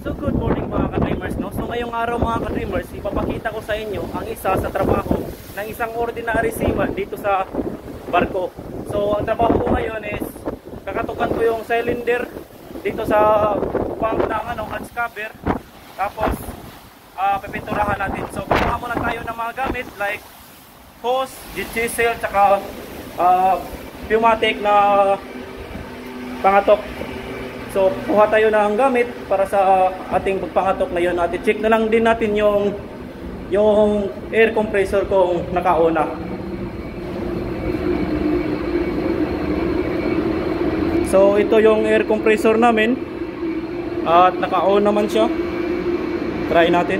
So good morning mga ka-dreamers, no? So ngayong araw mga ka-dreamers, ipapakita ko sa inyo ang isa sa trabaho ng isang ordinary seaman dito sa barko. So ang trabaho ko ngayon is kakatukan ko yung cylinder dito sa pump ng hatch cover. Tapos pipinturahan natin. So kumuha muna tayo ng mga gamit like hose, chisel, tsaka pneumatic na pangatok. So kuha tayo ng gamit para sa ating pagpangatok na yun. At i-check na lang din natin yung air compressor kung nakauna. So ito yung air compressor namin at naka-on naman siya. Try natin.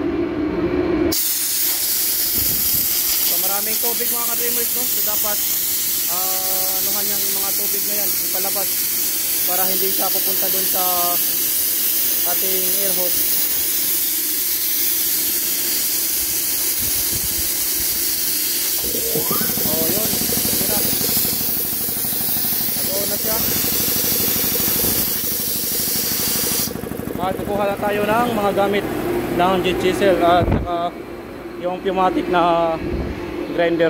So maraming tubig mga ka-dreamers, no? So dapat anuhan yung mga tubig na yan, ipalabas para hindi siya pupunta dun sa ating air hose. Oh, yun. Yun na. Nag-on na siya. At kukuha na tayo ng mga gamit ng jet chisel at yung pneumatic na grinder.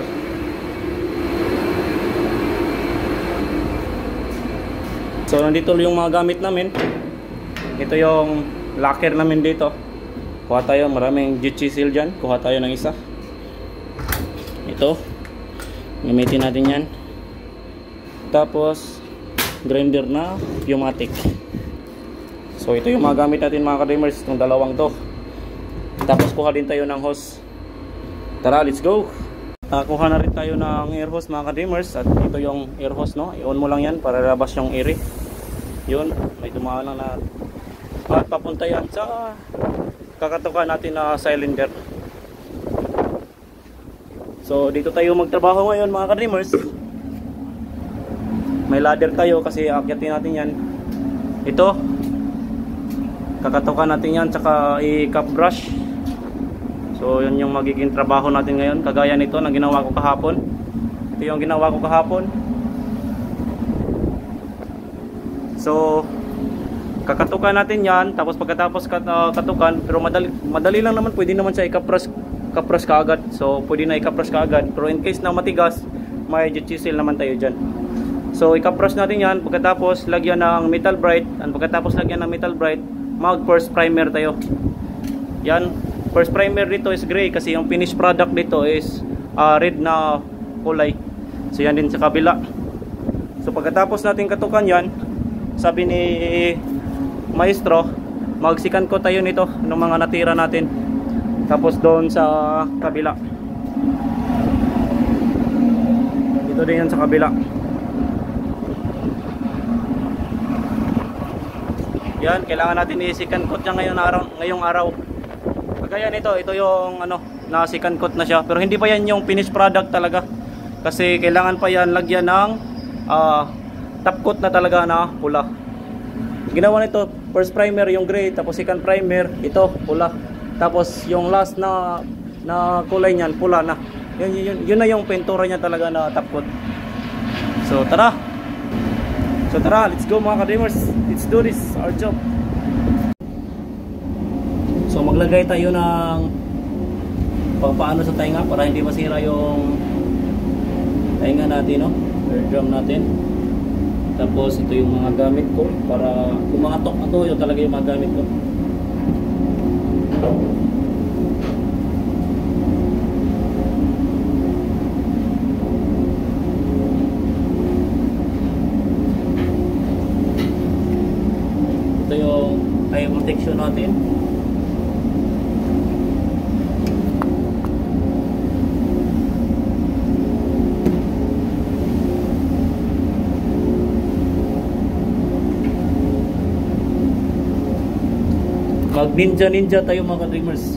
So nandito yung mga gamit namin. Ito yung locker namin dito. Kuha tayo, maraming jet chisel dyan. Kuha tayo ng isa. Ito, gamitin natin yan. Tapos grinder na pneumatic. So ito yung mga gamit natin mga ka-dreamers, itong dalawang to. Tapos kuha din tayo ng hose. Tara, let's go. Kuha na rin tayo ng air hose mga ka-dreamers. At ito yung air hose, no? I-on mo lang yan para labas yung air. Yun, may dumaan lang na. At papunta yan sa kakatukan natin na cylinder. So dito tayo magtrabaho ngayon mga ka-dreamers. May ladder tayo kasi akyatin natin yan. Ito, kakatukan natin yan, tsaka i-cap brush. So yun yung magiging trabaho natin ngayon. Kagaya nito na ginawa ko kahapon. Ito yung ginawa ko kahapon. So kakatukan natin yan. Tapos pagkatapos katukan, pero madali lang naman, pwede naman siya i-cap brush kaagad. So pwede na i-cap brush kaagad. Pero in case na matigas, may jet chisel naman tayo dyan. So i-cap brush natin yan. Pagkatapos lagyan ng metal bright. And pagkatapos lagyan ng metal bright, mag first primer tayo. Yan, first primer dito is gray kasi yung finished product dito is red na kulay. So yan din sa kabila. So pagkatapos natin katukan yan, sabi ni maestro, magsikan ko tayo nito ng mga natira natin. Tapos doon sa kabila, dito din yan sa kabila. Yan, kailangan natin i-second coat niya ngayong araw. Kagaya nito, ito yung na second coat na siya. Pero hindi pa yan yung finished product talaga. Kasi kailangan pa yan lagyan ng top coat na talaga na pula. Ginawa nito, first primer yung gray, tapos second primer, ito pula. Tapos yung last na kulay niyan, pula na. Yun na yung pintura niya talaga na top coat. So tara, let's go mga ka-dreamers. Let's do this, our job. So maglagay tayo ng paano sa tainga para hindi masira yung tainga natin, no? Air drum natin. Tapos ito yung mga gamit ko para kumangatok na to. Ito talaga yung mga gamit ko. Ito yung eye protection natin. Mag ninja tayo mga ka-dreamers.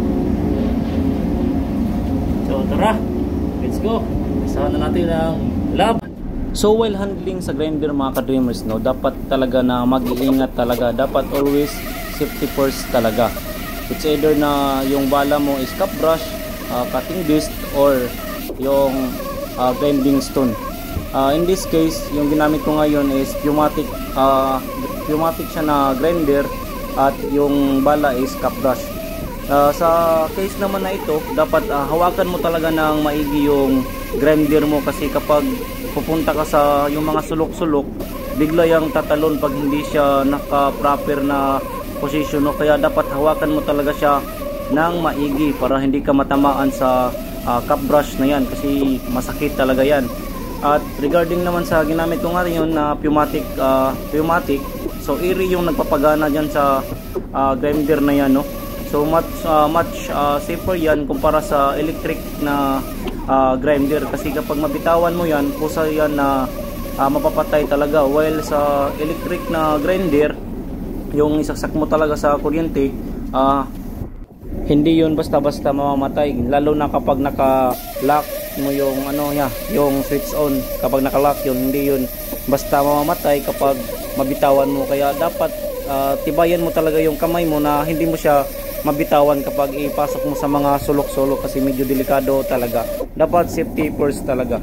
So tara, let's go. Isahan na natin ang laban. So while handling sa grinder mga ka-dreamers, no, dapat talaga na mag-iingat talaga. Dapat always safety first talaga. It's either na yung bala mo is cup brush, cutting disc, or yung grinding stone. In this case, yung ginamit ko ngayon is pneumatic, pneumatic siya na grinder, at yung bala is cup brush. Sa case naman na ito, dapat hawakan mo talaga ng maigi yung grinder mo, kasi kapag pupunta ka sa yung mga sulok-sulok, bigla yung tatalon pag hindi siya naka-proper na position, no? Kaya dapat hawakan mo talaga siya ng maigi para hindi ka matamaan sa cup brush na yan, kasi masakit talaga yan. At regarding naman sa ginamit ko nga yun na pneumatic, so iri yung nagpapagana dyan sa grinder na yan, no? So much safer yan kumpara sa electric na grinder, kasi kapag mabitawan mo yan, kusa yan na mapapatay talaga. While sa electric na grinder, yung isaksak mo talaga sa kuryente, hindi yun basta-basta mamamatay, lalo na kapag naka-lock mo yung yung switch on. Kapag naka-lock yun, hindi yun basta mamamatay kapag mabitawan mo. Kaya dapat tibayan mo talaga yung kamay mo na hindi mo siya mabitawan kapag ipasok mo sa mga sulok-sulok, kasi medyo delikado talaga. Dapat safety first talaga.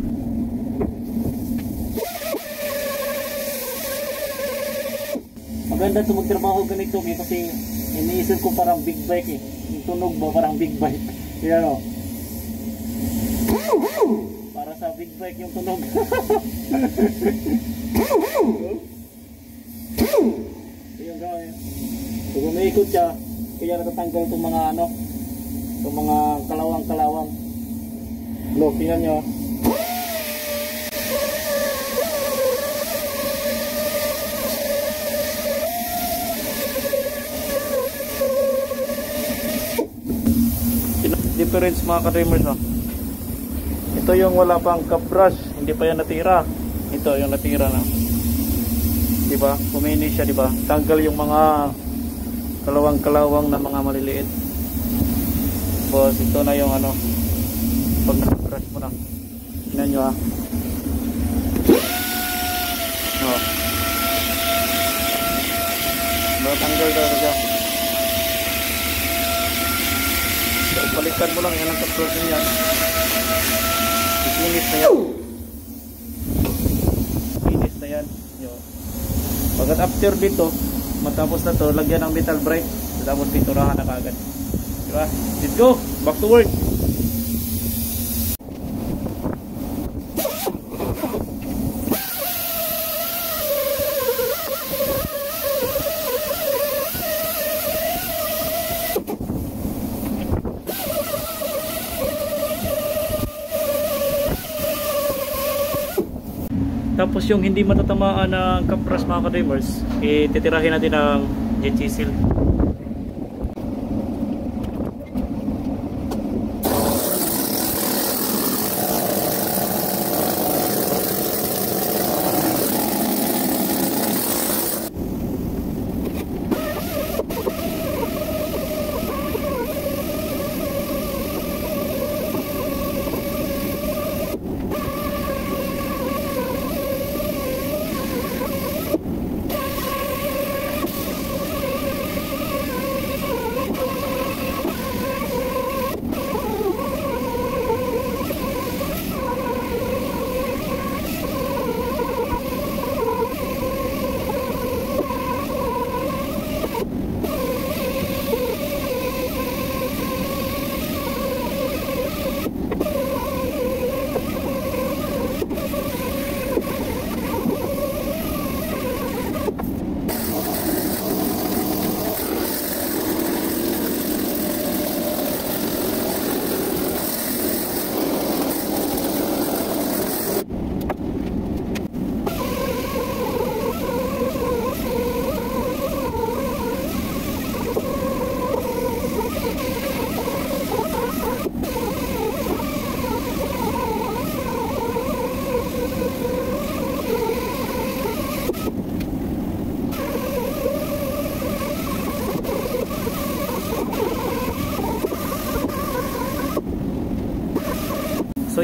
Maganda ito magtrabaho ganito kasi iniisip ko parang big bike eh. Yung tunog ba parang big bike. Yan o. Para sa big bike yung tunog. Ayun gawin. Pag umiikot siya, kaya natatanggal itong mga itong mga kalawang-kalawang. Look, tingnan nyo. Difference mga ka-dreamers, no? Ito yung wala pang cup brush, hindi pa yan natira. Ito yung natira na. Diba? Kumini siya, diba? Tanggal yung mga kalawang-kalawang na mga maliliit. Tapos ito na yung pag naka-brush mo na. Tingnan nyo, tanggal talaga siya. So, balikan mo lang yan ang cup brush niya. Finish na yan. Finish na yan. Pagkat after dito, matapos na to, lagyan ng metal bright, tapos pinturahan na kaagad. Diba? Let's go! Back to work! Tapos yung hindi matatamaan ng cup brush mga ka-dreamers, titirahin natin ng jet chisel.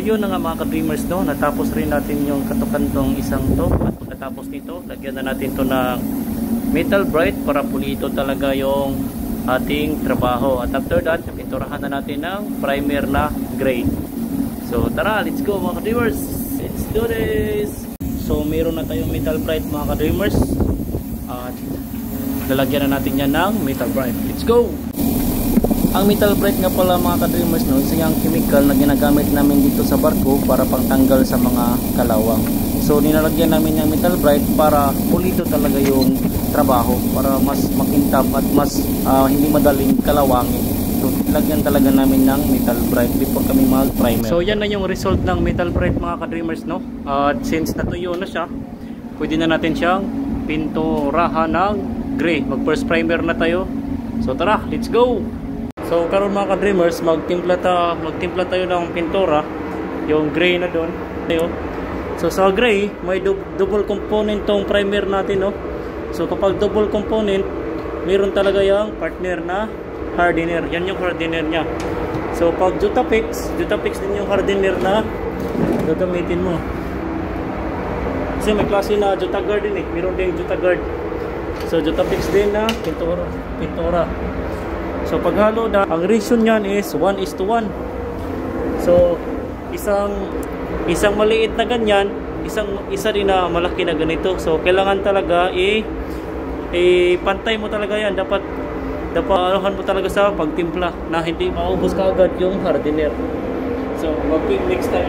yun na nga mga ka-dreamers, no, natapos rin natin yung katukan tong isang to, at pagkatapos nito lagyan na natin to ng metal bright para pulido talaga yung ating trabaho. At after that, pinturahan na natin ng primer na gray. So tara, let's go mga ka-dreamers, let's do this. So meron na tayong metal bright mga ka-dreamers, at lalagyan na natin yan ng metal bright. Let's go. Ang metal bright nga pala mga ka-dreamers, no, isa yung chemical na ginagamit namin dito sa barko para pangtanggal sa mga kalawang. So nilalagyan namin ng metal bright para pulido talaga yung trabaho, para mas makintab at mas hindi madaling kalawangin. So nilagyan talaga namin ng metal bright before kami mag-primer. So yan na yung result ng metal bright mga ka-dreamers, no. At since natuyo na siya, pwede na natin siyang pinturahan ng gray. Mag first primer na tayo. So tara, let's go. So karon mga ka-dreamers, magtimpla tayo ng pintura, yung gray na doon. So sa gray, may double component tong primer natin, no. So kapag double component, meron talaga yung partner na hardener. Yan yung hardener niya. So pag Jutapix din yung hardener na gagamitin mo. Kasi may klase na Jutagard din eh. Meron din Jutagard. So Jutapix din na pintura. So paghalo na, ang ratio niyan is 1:1. So isang maliit na ganyan, isa din na malaki na ganito. So kailangan talaga pantay mo talaga yan. Dapat anuhan mo talaga sa pagtimpla na hindi maubos kaagad yung hardener. So mag-mix tayo.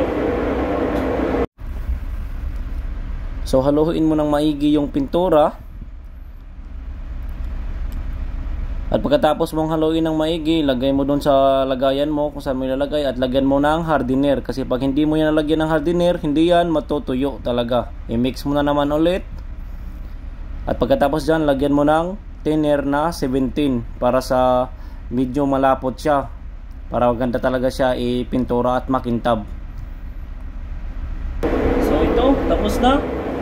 So haluin mo ng maigi yung pintura. At pagkatapos mong haluin ng maigi, lagay mo doon sa lagayan mo kung saan mo ilalagay at lagyan mo ng hardener. Kasi pag hindi mo yan nalagyan ng hardener, hindi yan matutuyo talaga. I-mix mo na naman ulit. At pagkatapos dyan, lagyan mo ng thinner na 17 para sa medyo malapot siya. Para maganda talaga siya ipintura at makintab. So ito, tapos na.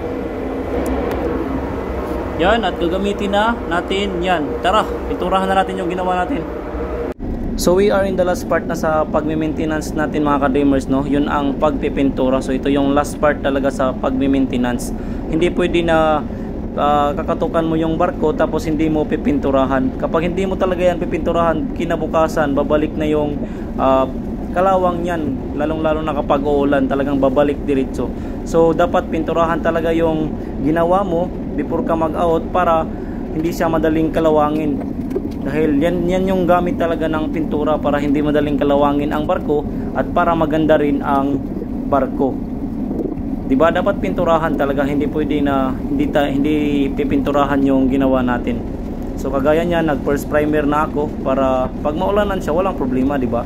Yan, at gagamitin na natin yan. Tara, pinturahan na natin yung ginawa natin. So we are in the last part na sa pagme-maintenance natin mga ka-dreamers, no. Yun ang pagpipintura. So ito yung last part talaga sa pagme-maintenance. Hindi pwede na kakatukan mo yung barko tapos hindi mo pipinturahan. Kapag hindi mo talaga yan pipinturahan, kinabukasan babalik na yung kalawang yan, lalong-lalo na kapag uulan, talagang babalik diretso. So dapat pinturahan talaga yung ginawa mo before ka mag-out para hindi siya madaling kalawangin. Dahil yan yung gamit talaga ng pintura, para hindi madaling kalawangin ang barko at para maganda rin ang barko. Diba? Dapat pinturahan talaga, hindi pwede na hindi pipinturahan yung ginawa natin. So kagaya niya, nag first primer na ako para pag maulanan siya, walang problema, diba?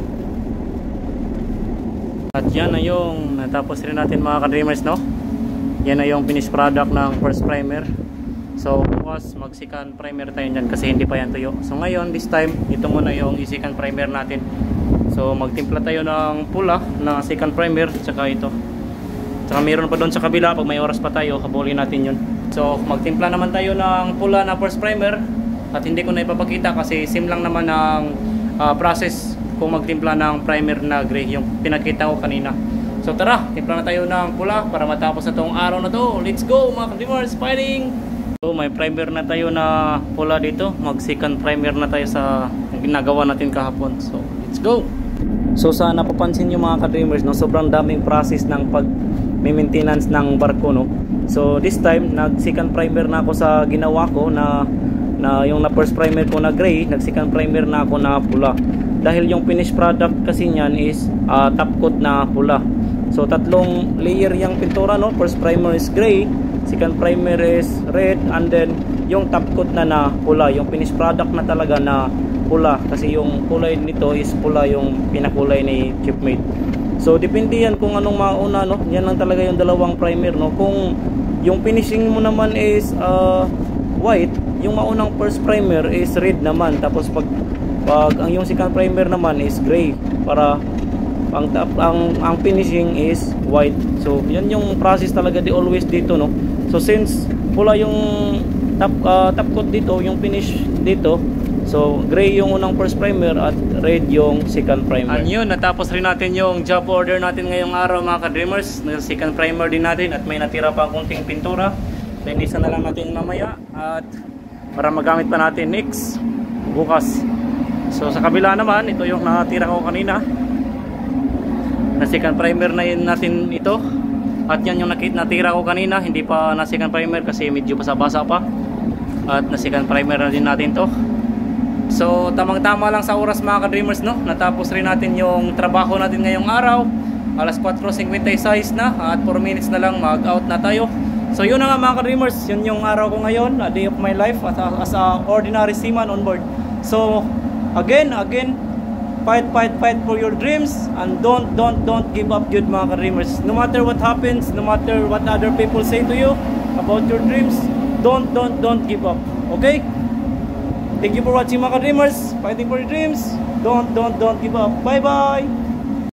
At yan na yung natapos rin natin mga ka-dreamers, no? Yan na yung finished product ng first primer. So bukas mag second primer tayo dyan kasi hindi pa yan tuyo. So ngayon, this time, ito muna yung second primer natin. So magtimpla tayo ng pula na second primer, tsaka ito. Tsaka mayroon pa doon sa kabila, pag may oras pa tayo, habulin natin yun. So magtimpla naman tayo ng pula na first primer. At hindi ko na ipapakita kasi same lang naman ang process kung magtimpla ng primer na gray, yung pinakita ko kanina. So tara, timpla na tayo ng pula para matapos na tong araw na to. Let's go mga ka-dreamers, fighting! So may primer na tayo na pula dito. Mag second primer na tayo sa ginagawa natin kahapon. So let's go! So sa napapansin nyo mga ka-dreamers, no, sobrang daming process ng pag-maintenance ng barko, no. So this time, nag second primer na ako sa ginawa ko na yung na first primer ko na gray, nag second primer na ako na pula. Dahil yung finished product kasi niyan is top coat na pula. So tatlong layer yung pintura, no. First primer is gray, second primer is red, and then yung top coat na pula, yung finished product na talaga na pula, kasi yung kulay nito is pula, yung pinakulay ni Shipmate. So depende yan kung anong mauna, no. Yan lang talaga yung dalawang primer, no. Kung yung finishing mo naman is white, yung maunang first primer is red naman, tapos pag ang yung second primer naman is gray, para ang finishing is white. So yan yung process talaga always dito, no. So since pula yung top coat dito, yung finish dito, So gray yung unang first primer at red yung second primer. And yun, natapos rin natin yung job order natin ngayong araw mga ka-dreamers. Second primer din natin at may natira pa konting pintura. Linisan na lang natin mamaya at para magamit pa natin next bukas. So sa kabila naman, ito yung natira ko kanina na second primer na yun natin ito. At yan yung natira ko kanina, hindi pa na second primer kasi medyo basa-basa pa. At na second primer na din natin to. So tamang-tama lang sa oras mga ka-dreamers, no? Natapos rin natin yung trabaho natin ngayong araw. Alas 4:56 na at 4 minutes na lang mag-out na tayo. So yun na nga mga ka-dreamers, yun yung araw ko ngayon, a day of my life as a ordinary seaman on board. So again, fight for your dreams and don't give up, good mga ka-dreamers. No matter what happens, no matter what other people say to you about your dreams, don't give up. Okay? Thank you for watching mga ka-dreamers. Fighting for your dreams. Don't give up. Bye bye.